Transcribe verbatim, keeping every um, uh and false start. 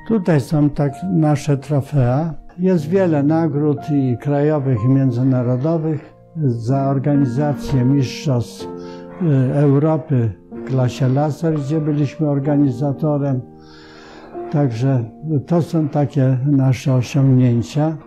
Tutaj są tak nasze trofea. Jest wiele nagród i krajowych, i międzynarodowych za organizację mistrzostw Europy w klasie laser, gdzie byliśmy organizatorem. Także to są takie nasze osiągnięcia.